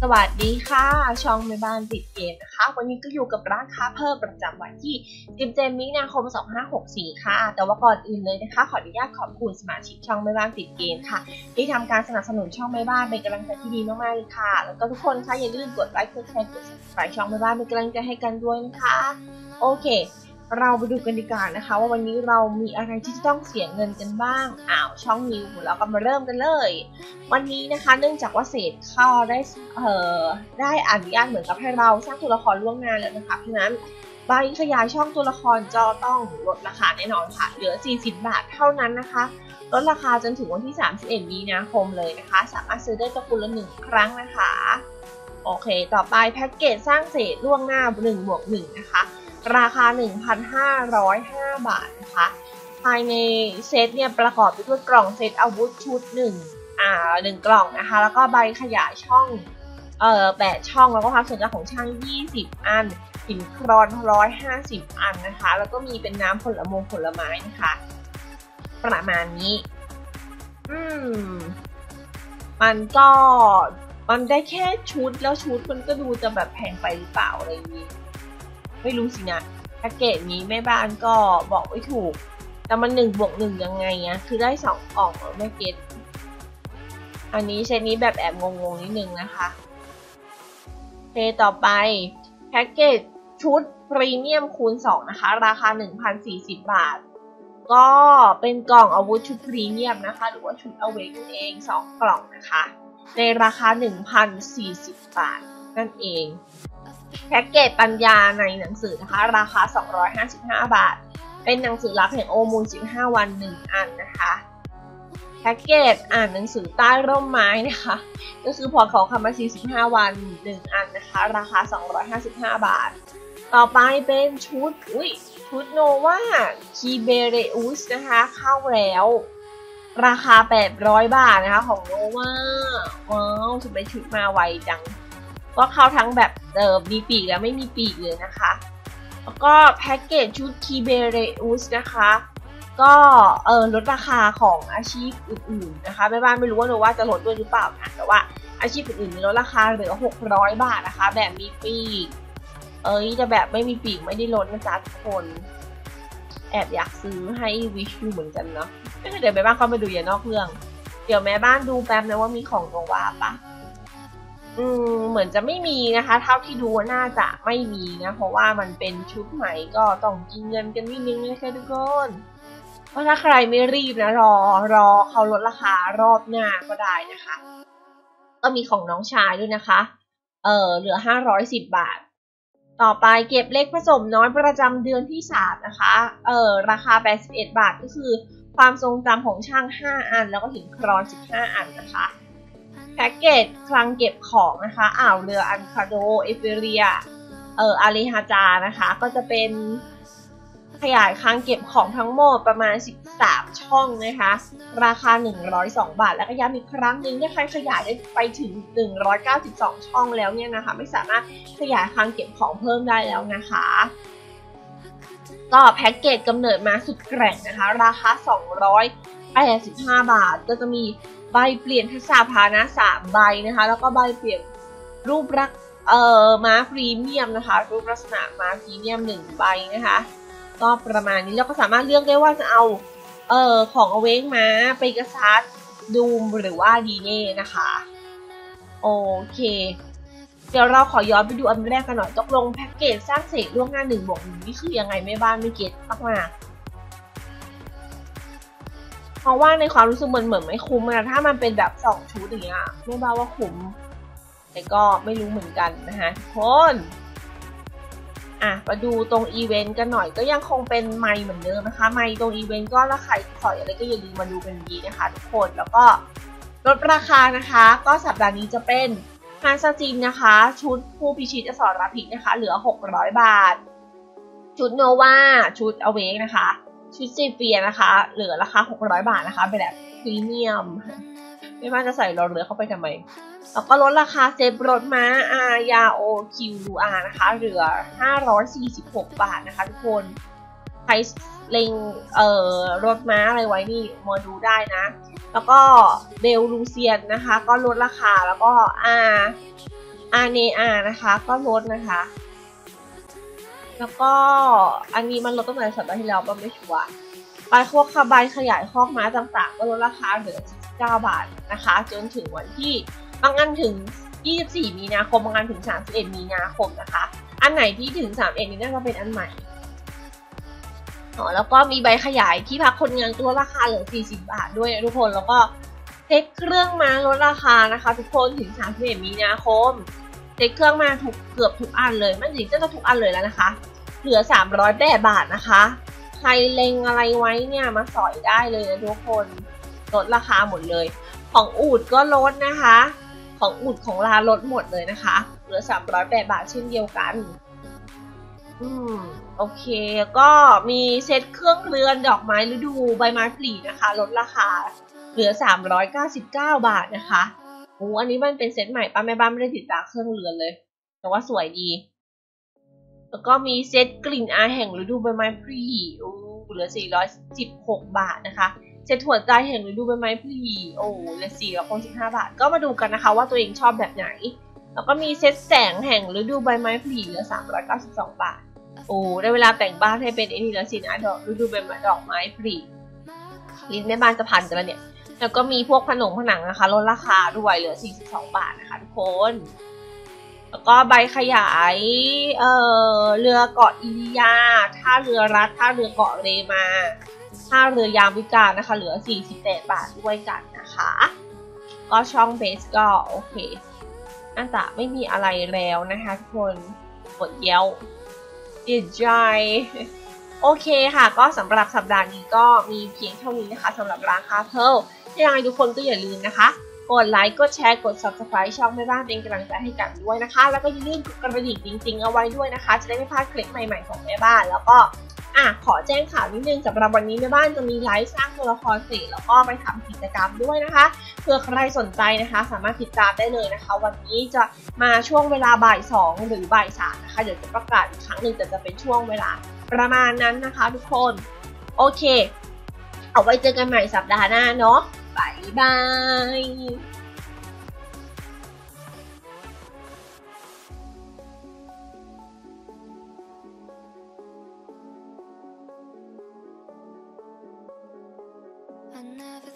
สวัสดีค่ะช่องแม่บ้านติดเกมนะคะวันนี้ก็อยู่กับร้านค้าเพิ่มประจำวันที่17มีนาคม2564ค่ะแต่ว่าก่อนอื่นเลยนะคะขออนุญาตขอบคุณสมาชิกช่องแม่บ้านติดเกมค่ะที่ทำการสนับสนุนช่องแม่บ้านเป็นกำลังใจที่ดีมากๆเลยค่ะแล้วก็ทุกคนค่ะอย่าลืมกดไลค์กดแชร์กด Subscribe ช่องแม่บ้านเป็นกำลังใจให้กันด้วยนะคะโอเคเราไปดูกันดีกว่านะคะว่าวันนี้เรามีอะไรที่ต้องเสียเงินกันบ้างช่องนิวเราก็มาเริ่มกันเลยวันนี้นะคะเนื่องจากว่าเศษข้อได้อนุญาตเหมือนกับให้เราสร้างตัวละครล่วงหน้าแล้วนะคะเพราะฉะนั้นใบขยายช่องตัวละครจะต้องลดราคาแน่นอนค่ะเหลือ40 บาทเท่านั้นนะคะลดราคาจนถึงวันที่31 มีนาคมเลยนะคะสามารถซื้อได้ตระกูลละ1 ครั้งนะคะโอเคต่อไปแพ็กเกจสร้างเศษล่วงหน้า1+1นะคะราคา 1,505 บาทนะคะภายในเซตเนี่ยประกอบไปด้วยกล่องเซตอาวุธชุด1กล่องนะคะแล้วก็ใบขยายช่อง8 ช่องแล้วก็ความสนใจของช่าง20 อันหินครอน150 อันนะคะแล้วก็มีเป็นน้ำผลไม้นะคะประมาณนี้มันได้แค่ชุดแล้วชุดมันก็ดูจะแบบแพงไปหรือเปล่าอะไรอย่างนี้ไม่รู้สินะแพ็กเกจนี้แม่บ้านก็บอกไม่ถูกแต่มัน1+1ยังไงอะคือได้2 กล่องแม่เก็ตอันนี้เซตนี้แบบแอบงงนิดนึงนะคะโอเคต่อไปแพ็กเกจชุดพรีเมียมคูณ2นะคะราคา 1,040 บาทก็เป็นกล่องอาวุธชุดพรีเมียมนะคะหรือว่าชุดเอาเวกเอง2 กล่องนะคะในราคา 1,040 บาทนั่นเองแพ็กเกจปัญญาในหนังสือนะคะราคา255 บาทเป็นหนังสือรับแห่งโอมูล15 วัน1 อันนะคะแพ็กเกจอ่านหนังสือใต้ร่มไม้นะคะก็คือพอเขาคำมา45 วัน1 อันนะคะราคา255 บาทต่อไปเป็นชุดโนวาคีเบเรอุสนะคะเข้าแล้วราคา800 บาทนะคะของโนวาว้าวจะเป็นชุดมาไวจังก็เข้าทั้งแบบมีปีกและไม่มีปีกเลยนะคะแล้วก็แพ็กเกจชุดคีเบเรอุสนะคะก็ลดราคาของอาชีพอื่นๆนะคะแม่บ้านไม่รู้ว่าจะลดด้วยหรือเปล่านะแต่ว่าอาชีพอื่นๆลดราคาเหลือ600 บาทนะคะแบบมีปีกจะแบบไม่มีปีกไม่ได้ลดนะจ๊ะทุกคนแอบอยากซื้อให้วิชอยู่เหมือนกันเนาะเดี๋ยวแม่บ้านเข้ามาดูอย่านอกเรื่องเดี๋ยวแม่บ้านดูแป๊บนะว่ามีของโนวาปะเหมือนจะไม่มีนะคะเท่าที่ดูน่าจะไม่มีนะเพราะว่ามันเป็นชุดใหม่ก็ต้องกินเงินกันนิดนึงนะคะทุกคนเพราะถ้าใครไม่รีบนะรอเขาลดราคารอบหน้าก็ได้นะคะก็มีของน้องชายด้วยนะคะเหลือ510 บาทต่อไปเก็บเลขผสมน้อยประจำเดือนที่3นะคะราคา81 บาทก็คือความทรงจำของช่าง5 อันแล้วก็หินครอน15 อันนะคะแพ็กเกจคลังเก็บของนะคะเรืออันคาโดเอเฟเรียอาริฮาจานะคะก็จะเป็นขยายคลังเก็บของทั้งหมดประมาณ13 ช่องนะคะราคา102 บาทแล้วก็ย้ำอีกครั้งหนึ่งถ้าใครขยายได้ไปถึง192 ช่องแล้วเนี่ยนะคะไม่สามารถขยายคลังเก็บของเพิ่มได้แล้วนะคะก็แพ็กเกจกำเนิดมาสุดแกร่งนะคะราคา285 บาทก็จะมีใบเปลี่ยนทักษะพาหนะ3 ใบนะคะแล้วก็ใบเปลี่ยนรูปลักษณ์ม้าพรีเมียมนะคะรูปลักษณะม้าพรีเมียม1 ใบนะคะก็ประมาณนี้แล้วก็สามารถเลือกได้ว่าจะเอาของเอาเวกม้าไปกระซัดดูมหรือว่าดีเน่นะคะโอเคเดี๋ยวเราขอย้อนไปดูอันแรกกันหน่อยตกลงแพ็กเกจสร้างเสกล่วงหน้า1+1นี่คือยังไงแม่บ้านไม่เก็ตมากเพราะว่าในความรู้สึกเหมือนไม่คุ้มนะถ้ามันเป็นแบบ2 ชุดอย่างเงี้ยไม่บ้าว่าคุ้มแต่ก็ไม่รู้เหมือนกันนะคะทุกคนมาดูตรงอีเวนต์กันหน่อยก็ยังคงเป็นไมค์เหมือนเดิมนะคะไมค์ตรงอีเวนต์ก็ราคาถอยอะไรก็อย่าลืมมาดูกันดีนะคะทุกคนแล้วก็ลดราคานะคะก็สัปดาห์นี้จะเป็นฮานซาจินนะคะชุดผู้พิชิตอสรพิษนะคะเหลือ600 บาทชุดโนวาชุดอเวกนะคะชุดซีเฟียนะคะเหลือราคา600 บาทนะคะเป็นแบบพรีเมียมไม่ว่าจะใส่รถเรือเข้าไปทำไมแล้วก็ลดราคาเซฟรถม้ายาโอคิวลูอานะคะเหลือ546 บาทนะคะทุกคนใครเล็งรถม้าอะไรไว้นี่มาดูได้นะ แล้วก็เบลลูเซียนนะคะก็ลดราคาแล้วก็อาเนอานะคะก็ลดนะคะ แล้วก็อันนี้มันลดตั้งแต่สัปดาห์ที่แล้วก็ไม่ชัวร์ใบพวกใบขยายคอกม้าต่างๆก็ลดราคาเหลือ49 บาทนะคะจนถึงวันที่บางอันถึง24 มีนาคมบางอันถึง31 มีนาคมนะคะอันไหนที่ถึง31นี้น่าจะเป็นอันใหม่แล้วก็มีใบขยายที่พักคนงานลดราคาเหลือ40 บาทด้วยนะทุกคนแล้วก็เซ็ตเครื่องมาลดราคานะคะทุกคนถึง31 มีนาคมเซ็ตเครื่องมาเกือบทุกอันเลยไม่ถึงจะทุกอันเลยแล้วนะคะเหลือ308 บาทนะคะใครเล็งอะไรไว้เนี่ยมาสอยได้เลยนะทุกคนลดราคาหมดเลยของอูดก็ลดนะคะของอูดของลาลดหมดเลยนะคะเหลือ308 บาทเช่นเดียวกันโอเคก็มีเซตเครื่องเรือนดอกไม้ฤดูใบไม้ผลินะคะลดราคาเหลือ399 บาทนะคะอันนี้มันเป็นเซตใหม่ป้าแม่บ้านไม่ได้ติดตามเครื่องเรือนเลยแต่ว่าสวยดีแล้วก็มีเซตกลิ่นอายแห่งฤดูใบไม้ผลิเหลือ416 บาทนะคะเซตหัวใจแห่งฤดูใบไม้ผลิเหลือ465 บาทก็มาดูกันนะคะว่าตัวเองชอบแบบไหนแล้วก็มีเซตแสงแห่งฤดูใบไม้ผลิเหลือ392 บาทได้เวลาแต่งบ้านให้เป็นเอนิลสินดอกฤดูใบไม้ดอกไม้ผลิลิ้นแม่บ้านจะพันกันแล้วเนี่ยแล้วก็มีพวกผนังนะคะลดราคาด้วยเหลือ42 บาทนะคะทุกคนแล้วก็ใบขยายเรือเกาะอิริยาท่าเรือรัฐท่าเรือเกาะเรมาท่าเรือยามวิกานะคะเหลือ48 บาทด้วยกันนะคะก็ช่องเบสก็โอเคน่าจะไม่มีอะไรแล้วนะคะทุกคนกดเย้าดีใจโอเคค่ะก็สำหรับสัปดาห์นี้ก็มีเพียงเท่านี้นะคะสำหรับร้านคาเพิลยังไงทุกคนก็อย่าลืมนะคะกดไลค์กดแชร์กด Subscribe ช่องแม่บ้านเป็นกำลังใจให้กันด้วยนะคะแล้วก็อย่าลืมกดกระดิ่งจริงๆเอาไว้ด้วยนะคะจะได้ไม่พลาดคลิปใหม่ๆของแม่บ้านแล้วก็ขอแจ้งข่าวนิดนึงสำหรับวันนี้แม่บ้านจะมีไลฟ์สร้างตัวละคร4แล้วก็ไปทำกิจกรรมด้วยนะคะเผื่อใครสนใจนะคะสามารถติดตามได้เลยนะคะวันนี้จะมาช่วงเวลาบ่าย2หรือบ่าย3นะคะเดี๋ยวจะประกาศอีกครั้งหนึ่งแต่จะเป็นช่วงเวลาประมาณนั้นนะคะทุกคนโอเคเอาไว้เจอกันใหม่สัปดาห์หน้าเนาะบ๊ายบาย I never